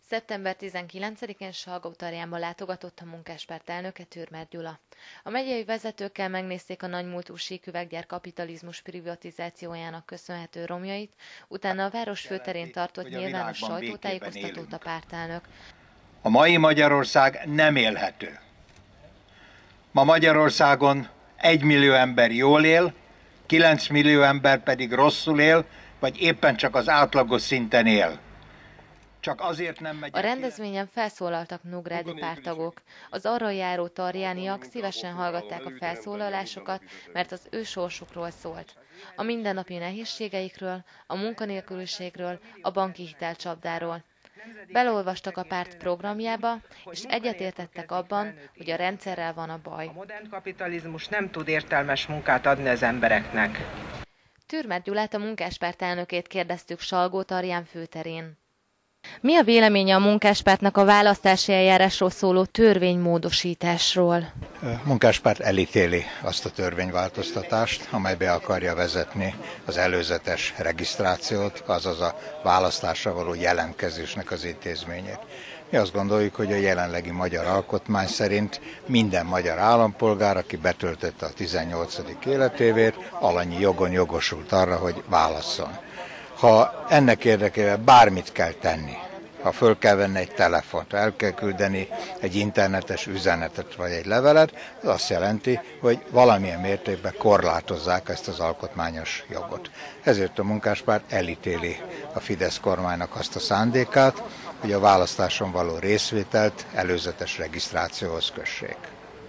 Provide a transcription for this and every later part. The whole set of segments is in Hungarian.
Szeptember 19-én Salgótarjánba látogatott a Munkáspárt elnöke, Türmer Gyula. A megyei vezetőkkel megnézték a nagymúltú síküveggyár kapitalizmus privatizációjának köszönhető romjait, utána a város főterén tartott nyilvános sajtótájékoztatót a pártelnök. A mai Magyarország nem élhető. Ma Magyarországon 1 millió ember jól él, 9 millió ember pedig rosszul él, vagy éppen csak az átlagos szinten él. Csak azért nem megy. A rendezvényen felszólaltak nógrádi párttagok. Az arra járó tarjániak szívesen hallgatták a felszólalásokat, mert az ő sorsukról szólt. A mindennapi nehézségeikről, a munkanélküliségről, a banki hitelcsapdáról. Belolvastak a párt programjába, és egyetértettek abban, hogy a rendszerrel van a baj. A modern kapitalizmus nem tud értelmes munkát adni az embereknek. Türmer Gyulát, a Munkáspárt elnökét kérdeztük Salgótarján főterén. Mi a véleménye a Munkáspártnak a választási eljárásról szóló törvénymódosításról? A Munkáspárt elítéli azt a törvényváltoztatást, amely be akarja vezetni az előzetes regisztrációt, azaz a választásra való jelentkezésnek az intézményét. Mi azt gondoljuk, hogy a jelenlegi magyar alkotmány szerint minden magyar állampolgár, aki betöltötte a 18. életévét, alanyi jogon jogosult arra, hogy válasszon. Ha ennek érdekében bármit kell tenni, ha föl kell venni egy telefont, el kell küldeni egy internetes üzenetet vagy egy levelet, az azt jelenti, hogy valamilyen mértékben korlátozzák ezt az alkotmányos jogot. Ezért a Munkáspárt elítéli a Fidesz kormánynak azt a szándékát, hogy a választáson való részvételt előzetes regisztrációhoz kössék.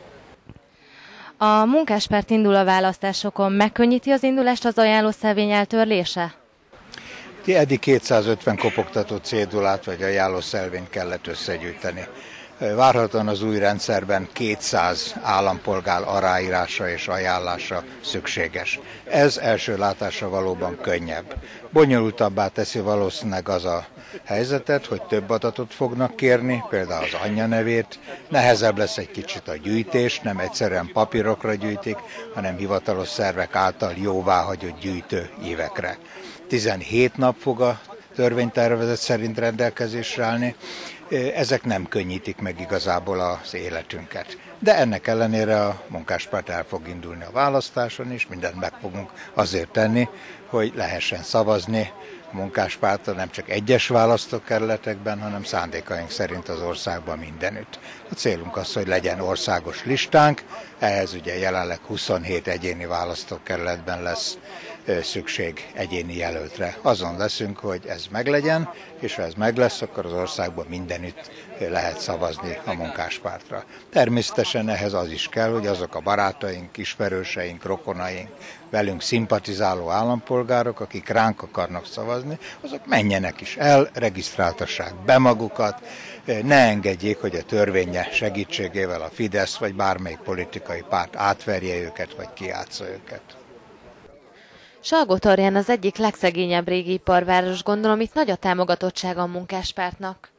A Munkáspárt indul a választásokon. Megkönnyíti az indulást az ajánlószervény eltörlése? Eddig 250 kopogtató cédulát vagy ajánlószervényt kellett összegyűjteni. Várhatóan az új rendszerben 200 állampolgár aláírása és ajánlása szükséges. Ez első látásra valóban könnyebb. Bonyolultabbá teszi valószínűleg az a helyzetet, hogy több adatot fognak kérni, például az anyja nevét, nehezebb lesz egy kicsit a gyűjtés, nem egyszerűen papírokra gyűjtik, hanem hivatalos szervek által jóváhagyott gyűjtőívekre. 17 nap fog a törvénytervezet szerint rendelkezésre állni, ezek nem könnyítik meg igazából az életünket. De ennek ellenére a Munkáspárt el fog indulni a választáson, és mindent meg fogunk azért tenni, hogy lehessen szavazni a Munkáspártra nem csak egyes választókerületekben, hanem szándékaink szerint az országban mindenütt. A célunk az, hogy legyen országos listánk, ehhez ugye jelenleg 27 egyéni választókerületben lesz szükség egyéni jelöltre. Azon leszünk, hogy ez meglegyen, és ha ez meg lesz, akkor az országban mindenütt lehet szavazni a Munkáspártra. Természetesen ehhez az is kell, hogy azok a barátaink, ismerőseink, rokonaink, velünk szimpatizáló állampolgárok, akik ránk akarnak szavazni, azok menjenek is el, regisztráltassák be magukat, ne engedjék, hogy a törvénye segítségével a Fidesz vagy bármelyik politikai párt átverje őket, vagy kiátsza őket. Salgótarján az egyik legszegényebb régi iparváros, gondolom itt nagy a támogatottsága a Munkáspártnak.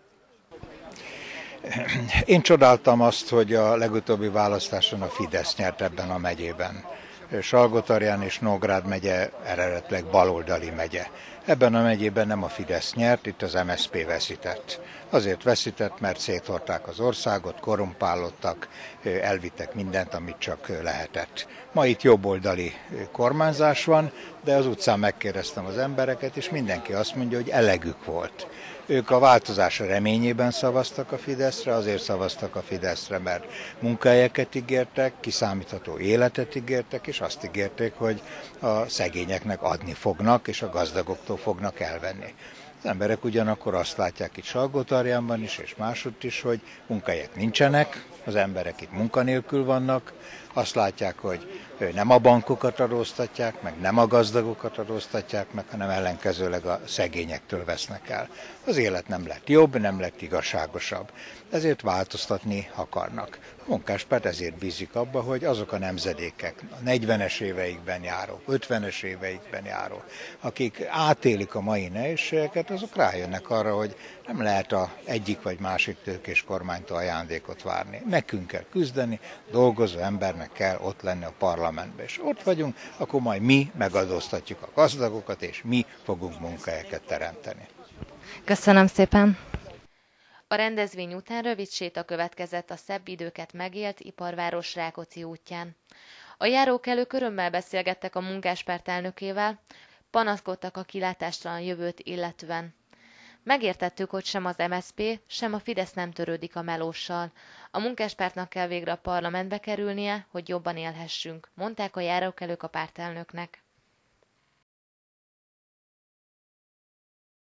Én csodáltam azt, hogy a legutóbbi választáson a Fidesz nyert ebben a megyében. Salgótarján és Nógrád megye eredetileg baloldali megye. Ebben a megyében nem a Fidesz nyert, itt az MSZP veszített. Azért veszített, mert széthordták az országot, korrumpálódtak, elvittek mindent, amit csak lehetett. Ma itt jobboldali kormányzás van, de az utcán megkérdeztem az embereket, és mindenki azt mondja, hogy elegük volt. Ők a változás reményében szavaztak a Fideszre, azért szavaztak a Fideszre, mert munkahelyeket ígértek, kiszámítható életet ígértek, és azt ígérték, hogy a szegényeknek adni fognak, és a gazdagoktól fognak elvenni. Az emberek ugyanakkor azt látják itt Salgótarjánban is, és másutt is, hogy munkahelyek nincsenek, az emberek itt munkanélkül vannak, azt látják, hogy nem a bankokat adóztatják, meg nem a gazdagokat adóztatják meg, hanem ellenkezőleg a szegényektől vesznek el. Az élet nem lett jobb, nem lett igazságosabb. Ezért változtatni akarnak. A Munkáspárt ezért bízik abba, hogy azok a nemzedékek, a 40-es éveikben járó, 50-es éveikben járó, akik átélik a mai nehézségeket, azok rájönnek arra, hogy nem lehet a egyik vagy másik tőkés kormánytól ajándékot várni. Nekünk kell küzdeni, dolgozó embernek kell ott lenni a parlamentben. És ott vagyunk, akkor majd mi megadóztatjuk a gazdagokat, és mi fogunk munkahelyeket teremteni. Köszönöm szépen! A rendezvény után rövid séta következett a szebb időket megélt iparváros Rákóczi útján. A járókelők örömmel beszélgettek a munkáspárt elnökével, panaszkodtak a kilátástalan jövőt illetően. Megértettük, hogy sem az MSZP, sem a Fidesz nem törődik a melóssal. A munkáspártnak kell végre a parlamentbe kerülnie, hogy jobban élhessünk, mondták a járókelők a pártelnöknek.